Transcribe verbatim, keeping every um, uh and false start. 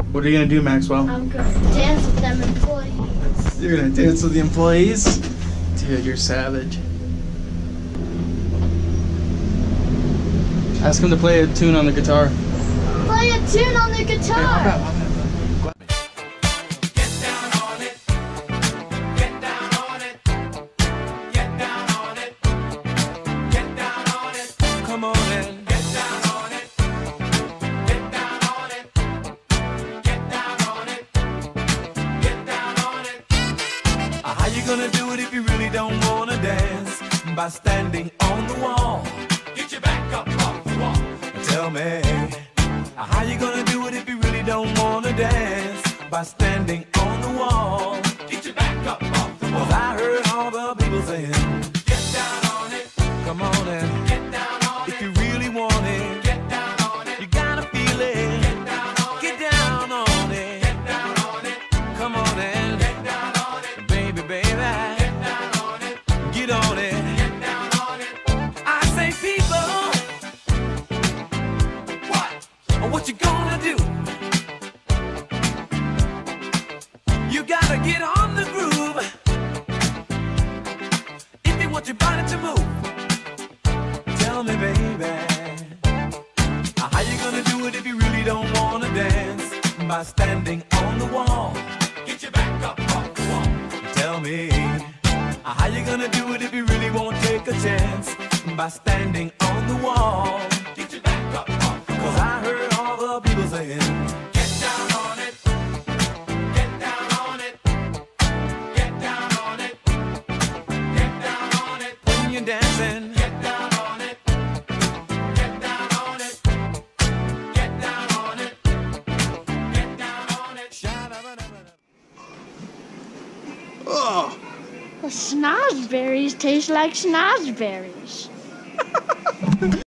What are you gonna do, Maxwell? I'm gonna dance with them employees. You're gonna dance with the employees? Dude, you're savage. Ask him to play a tune on the guitar. Play a tune on the guitar! Hey, hop out, hop out. How you gonna do it if you really don't wanna dance? By standing on the wall. Get your back up off the wall. Tell me, how you gonna do it if you really don't wanna dance? By standing on the wall. Get your back up off the wall. 'Cause I heard all the people saying, get down on it. Come on and get down on it. If you really want it, get down on it. You gotta feel it. Get down on it. Get down on it. Get down on it. Come on and get down on it. Baby, baby. Get down on it. Get on it. Get down on it. I say, people, what? What you gonna do? You gotta get on the groove if you want your body to move. Tell me, baby, how you gonna do it if you really don't wanna dance? By standing on the wall. Get your back up off the wall. Tell me, how you gonna do it if you really won't take a chance? By standing on the wall. Get your back up off the wall. 'Cause I heard all the people saying, get down on it. Get down on it. Get down on it. Get down on it. When you're dancing, get down on it. Get down on it. Get down on it. Get down on it. Sha-da-ba-da-ba-da. Oh! The snozberries taste like snozberries.